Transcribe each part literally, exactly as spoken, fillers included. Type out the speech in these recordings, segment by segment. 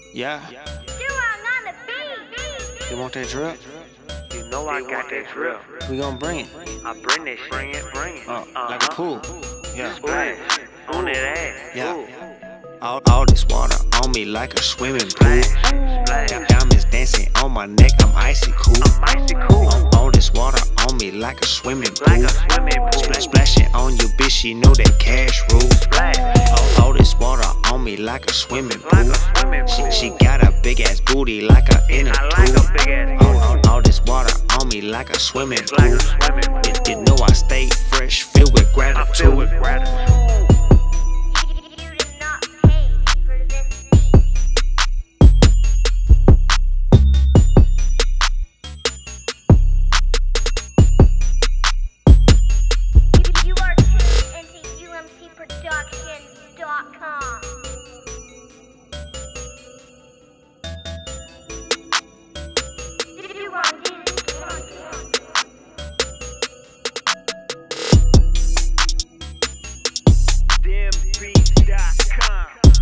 Yeah. Durang on the beat. You want that drip? You know I got that drip. We gon' bring it. I bring that shit. Bring it, bring it. Uh, like a pool. Yeah. Splash on that ass. Yeah. Ooh. All, all this water on me like a swimming pool. Splash, splash. Diamonds dancing on my neck, I'm icy cool. I'm icy cool. All, all this water on me like a swimming pool. Like a swimming pool. Splash, splashing on your bitch, she know that cash rule. Splash. All, all this water on me like a swimming Like pool. a swimming pool. She, she got a big ass booty like a inner I like tube. a big ass All, all, all this water on me like a swimming Like pool. a swimming pool. You, you know I stay fresh, filled with I feel gratitude. with gratitude. You did not pay for this beat. You, you are tuned into U M C Productions dot com. Durang did it. Dim beats dot com.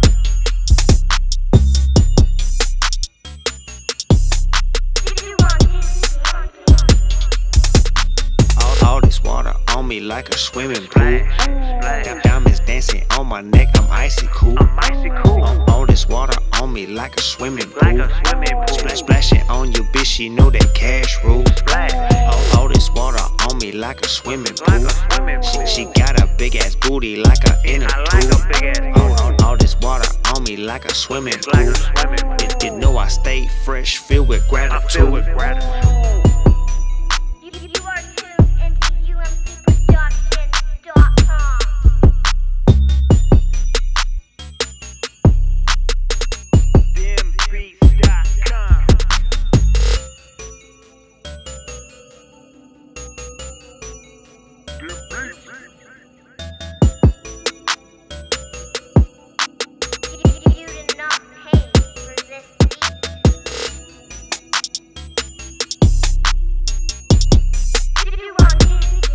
All, all this water on me like a swimming pool. Splash, splash. Diamonds dancing on my neck, I'm icy cool. I'm icy cool. All, all this water on me like a swimming Like pool. a swimming pool. Splash, splashing on your bitch, she know that cash rule. Splash. All, all this water on me like a swimming Like pool. a swimming She, pool. she got a big ass booty like a inner I like tube. a big ass All, all, all this water on me like a swimming Like pool. a swimming pool. You, you know I stay fresh, filled with I feel gratitude. with gratitude. You, you are tuned into U M C Productions dot com. Dim beats dot com. You, you did not pay for this beat. Durang did it.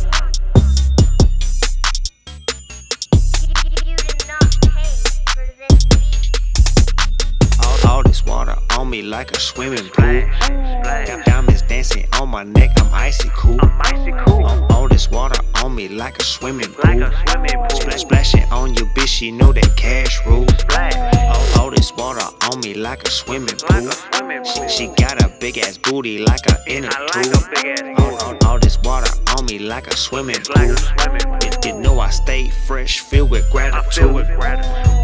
You, you did not pay for this beat. All, all this water on me like a swimming pool. Splash, splash. Diamonds dancing on my neck, I'm icy cool. I'm icy cool. All, all this water on me like a swimming Like pool. a swimming pool. Splash, splashing on your bitch, she know that cash rule. Splash. All, all this water on me like a swimming Like pool. a swimming She, pool. she got a big ass booty like a inner I like tube. a big ass All, all, all this water on me like a swimming Like pool. a swimming pool. You, you know I stay fresh, filled with I feel gratitude. with gratitude.